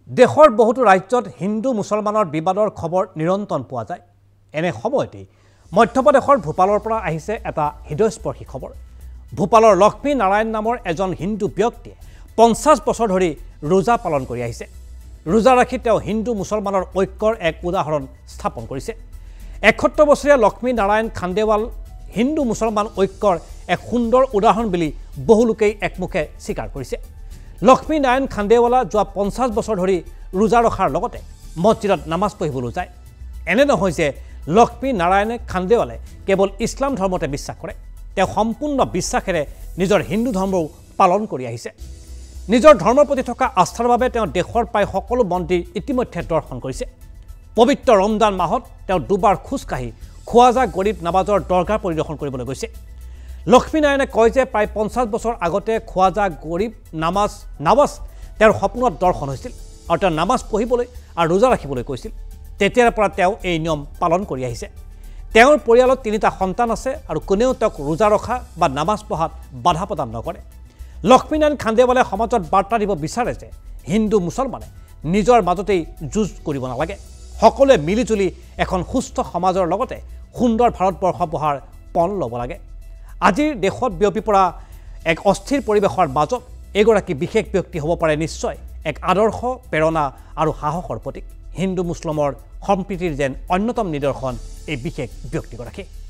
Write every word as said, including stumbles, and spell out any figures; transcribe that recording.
দেশৰ বহুতো ৰাজ্যত হিন্দু মুছলমানৰ বিবাদৰ খবৰ নিৰন্তন পোৱা যায়। এনে সময়তে মধ্যপ্ৰদেশৰ ভূপালৰ পৰা আহিছে এটা হৃদয়স্পৰ্শী খবৰ। ভূপালৰ লক্ষ্মী নাৰায়ণ নামৰ এজন হিন্দু ব্যক্তিয়ে পঞ্চাছ বছৰ ধৰি ৰোজা পালন কৰি আহিছে। ৰোজা ৰাখি তেওঁ হিন্দু মুছলমানৰ ঐক্যৰ এক উদাহৰণ স্থাপন কৰিছে। এসত্তৰ বছৰীয়া লক্ষ্মী নাৰায়ণ খাণ্ডেৱাল হিন্দু মুছলমান ঐক্যৰ এক সুন্দৰ উদাহৰণ বুলি বহু লোকেই একমুখে স্বীকাৰ কৰিছে। লক্ষ্মী নাৰায়ণ খাণ্ডেৱালা যোৱা পঞ্চাছ বছৰ ধৰি ৰোজা ৰখাৰ লগতে মছজিদত নামাজ পঢ়িবলৈ যায়। এনে নহয় যে লক্ষ্মী নাৰায়ণে খাণ্ডেৱালে কেৱল ইছলাম ধৰ্মতে বিশ্বাস কৰে, তেওঁ সম্পূৰ্ণ বিশ্বাসেৰে নিজৰ হিন্দু ধৰ্মও পালন কৰি আহিছে। নিজৰ ধৰ্মৰ প্ৰতি থকা আস্থাৰ বাবে তেওঁ দেশৰ প্ৰায় সকলো মন্দিৰ ইতিমধ্যে দৰ্শন কৰিছে। পবিত্ৰ ৰমজান মাহত তেওঁ দুবাৰ খোজকাঢ়ি খোৱাজা গৰীব নামাজৰ দৰগাহ পৰিদৰ্শন কৰিবলৈ গৈছে। লক্ষ্মী নাৰায়ণে কয় যে প্ৰায় পঞ্চাছ বছৰ আগতে খোৱাজা গৰীব নামাজ নামাজ তেওঁৰ সপোনত দৰ্শন হৈছিল আৰু তেওঁ নামাজ পঢ়িবলৈ আৰু ৰোজা ৰাখিবলৈ কৈছিল। তেতিয়াৰ পৰা তেওঁ এই নিয়ম পালন কৰি আহিছে। তেওঁৰ পৰিয়ালত তিনিটা সন্তান আছে আৰু কোনেও তেওঁক ৰোজা ৰখা বা নামাজ পঢ়াত বাধা প্ৰদান নকৰে। লক্ষ্মী নাৰায়ণ খাণ্ডেৱালে সমাজত বাৰ্তা দিব বিচাৰে যে হিন্দু মুছলমানে নিজৰ মাজতেই যুঁজ কৰিব নালাগে, সকলোৱে মিলিজুলি এখন সুস্থ সমাজৰ লগতে সুন্দৰ ভাৰতবৰ্ষ গঢ়াৰ পণ ল'ব লাগে। আজিৰ দেশত বিয়পি পৰা এক অস্থিৰ পৰিৱেশৰ মাজত এগৰাকী বিশেষ ব্যক্তি হ'ব পাৰে নিশ্চয় এক আদৰ্শ, প্ৰেৰণা আৰু সাহসৰ প্ৰতীক। হিন্দু মুছলিমৰ সম্প্ৰীতিৰ যেন অন্যতম নিদৰ্শন এই বিশেষ ব্যক্তিগৰাকী।